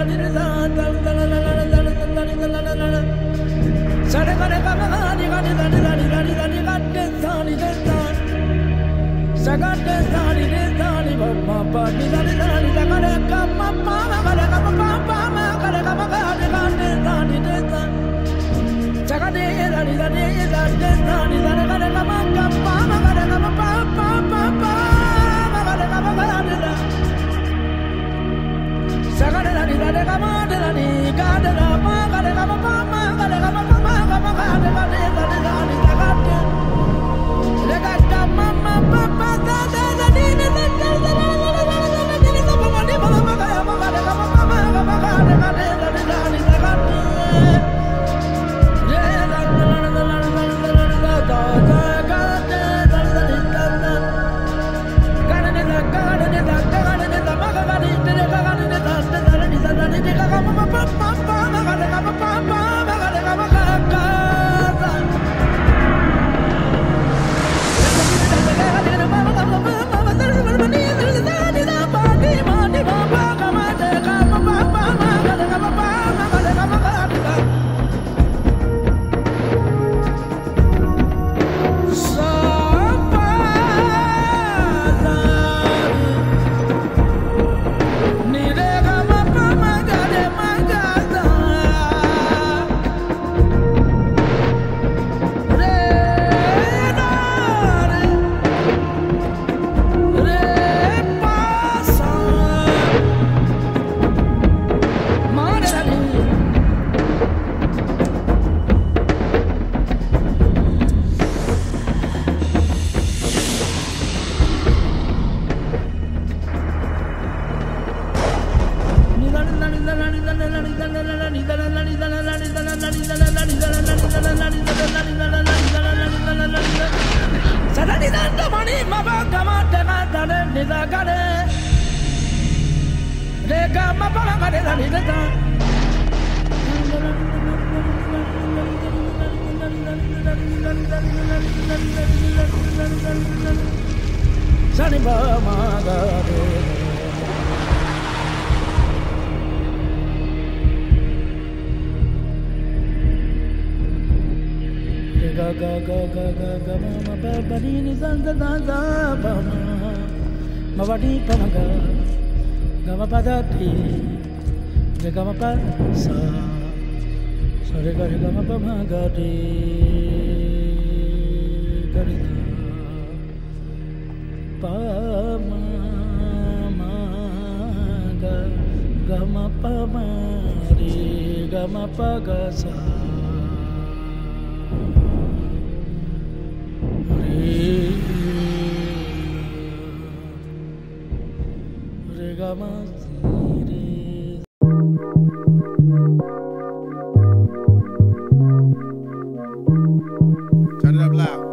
Turn it up loud.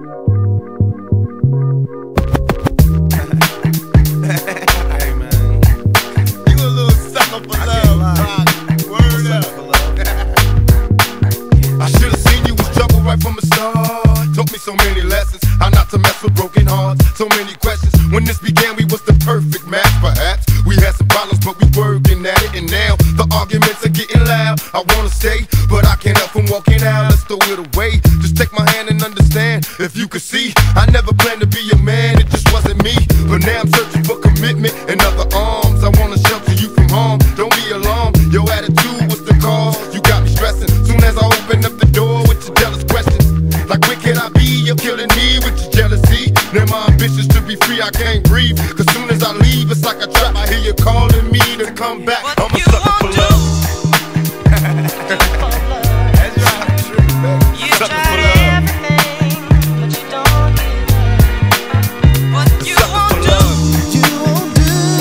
Hey man, you a little sucker for love, Rock. Word up. I should have seen you was trouble right from the start. Taught me so many lessons, how not to mess with broken hearts. So many questions. When this began, we was the perfect match. Perhaps we had some problems, but we working at it. And now the arguments are getting loud. I wanna stay, but I can't help from walking out. Let's throw it away. Just take my hand and understand. If you could see, I never planned to be a man. It just wasn't me. But now I'm searching for commitment and other arms. I wanna shelter you from harm. Don't be alarmed. Your attitude was the cause. You got me stressing. Soon as I open up the door with your jealous questions, like where can I be? You're killing me with your jealousy. Now my ambitions to be free, I can't breathe. Cause soon as I leave, it's like a trap. I hear you calling me to come back. I'm a sucker for love. That's right. You sucker for love. Everything, but you don't give what you won't do. You won't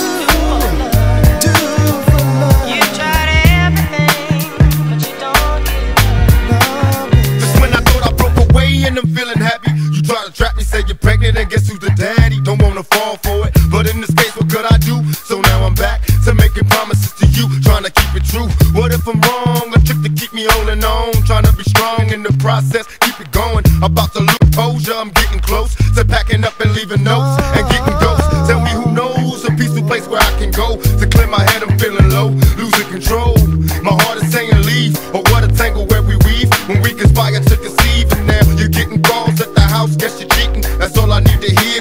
do for love. You tried everything, but you don't give. Just when I thought I broke away and I'm feeling happy, you try to trap me, say you're pregnant and guess who's the daddy? Don't wanna fall for it, but in this case what could I do? So now I'm back to making promises to you, trying to keep it true. What if I'm wrong? A trick to keep me holding on, trying to be strong in the process, keep it going. About to lose posure, I'm getting close to packing up and leaving notes and getting ghosts. Tell me who knows a peaceful place where I can go to clear my head, I'm feeling low, losing control.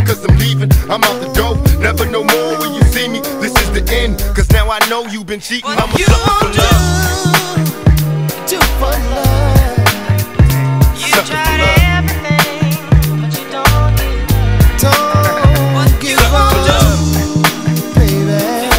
cause I'm leaving. I'm out the door, never no more when you see me. This is the end, cause now I know you've been cheating. I'm a sucker for love. Do for love. You tried everything, but you don't give up. Don't give up, baby.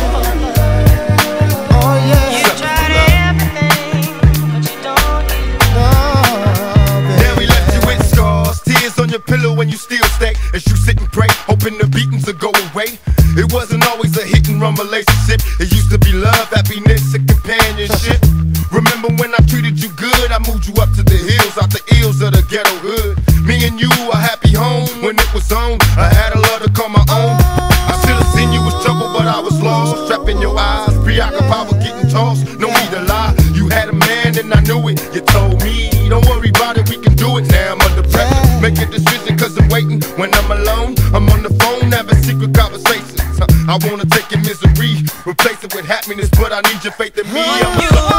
Oh yeah. You tried everything, but you don't give up. Oh, baby. Now we left you with scars, tears on your pillow when you still stay. As you sit and pray, hoping the beatings will go away. It wasn't always a hit and run relationship. It used to be love, happiness, and companionship. Remember when I treated you good? I moved you up to the hills, out the ills of the ghetto hood. Me and you, a happy home when it was on. I had a love to call my own. I should've seen you was trouble, but I was lost. Trapped in your eyes, preoccupied with getting tossed. No need to lie, you had a man and I knew it. You told me, don't worry about it, we can do it. Now I'm under pressure, make a decision cause I'm waiting. When I'm alone, I'm on the phone, having secret conversations. I wanna take your misery, replace it with happiness, but I need your faith in me. I'm a sucker